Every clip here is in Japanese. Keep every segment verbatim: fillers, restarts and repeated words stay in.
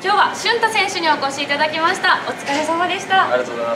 今日は俊太選手にお越しいただきました。お疲れ様でした。 ありがとうございます。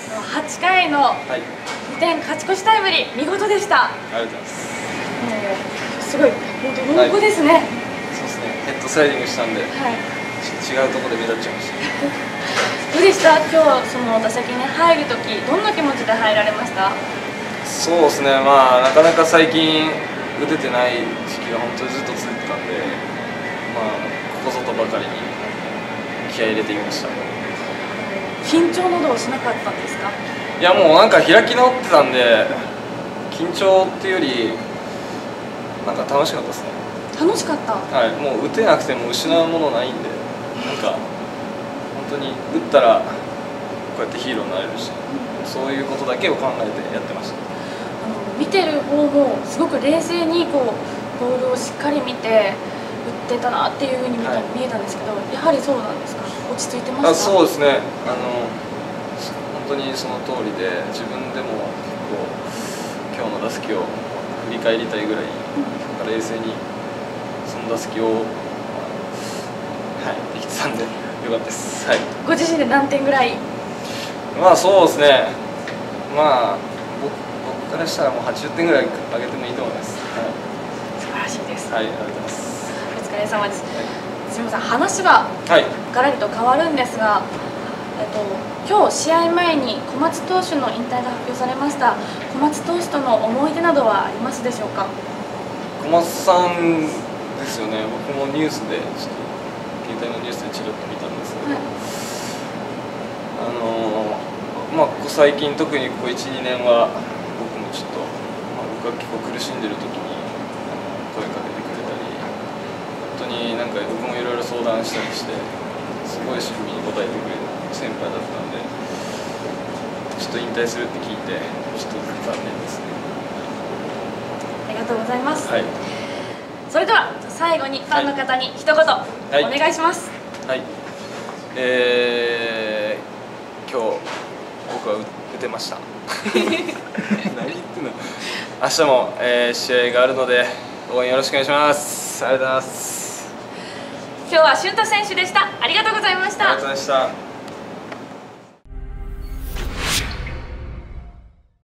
はちかいのにてん勝ち越しタイムリー、見事でした。 ありがとうございます。 えー、すごい、本当濃厚ですね、はい。 そうですね、ヘッドスライディングしたんで、はい、違うところで目立っちゃいました。 どうでした、今日その打席に入るとき、どんな気持ちで入られました？ そうですね、まあ、なかなか最近、打ててない時期が本当にずっと続いてたんで、まあ、ここぞとばかりに気合い入れていました。 緊張などはしなかったんですか？ いや、もうなんか開き直ってたんで、緊張っていうより、なんか楽しかったですね。 楽しかった。 はい、もう打てなくても失うものないんで、なんか、本当に打ったら、こうやってヒーローになれるし、うん、そういうことだけを考えてやってました。 あの見てる方もすごく冷静にこうボールをしっかり見て打ってたなっていうふうに見た、はい、見えたんですけど、やはりそうなんですか？落ち着いてました？ あ、そうですね。あの本当にその通りで、自分でもこう今日の打席を振り返りたいぐらい、うん、冷静にその打席を、はい、できてたんでよかったです。はい。 ご自身で何点ぐらい？ まあそうですね。まあ僕僕からしたらもうはちじゅってんぐらい上げてもいいと思います。はい、 素晴らしいです。 はい、ありがとうございます。 お疲れ様です。はい、すみません、話はガラリと変わるんですが、えっと今日試合前に小松投手の引退が発表されました。小松投手との思い出などはありますでしょうか？ 小松さんですよね。僕もニュースでちょっと携帯のニュースでチラッと見たんですけど、はい、あのまあここ最近特にここいち、にねんは僕もちょっと、まあ、僕が結構苦しんでる時にあの声かけてくれたり、本当になんか僕もいろいろ相談したりして、すごい親身に応えてくれる先輩だったんで、ちょっと引退するって聞いてちょっと残念ですね。 ありがとうございます。 はい、 それでは最後にファンの方に一言、はい、お願いします。 はい、えー、今日僕は打てました。何言ってんの。明日も、えー、試合があるので応援よろしくお願いします。ありがとうございます。 今日は俊太選手でした。ありがとうございました。 ありがとうございました。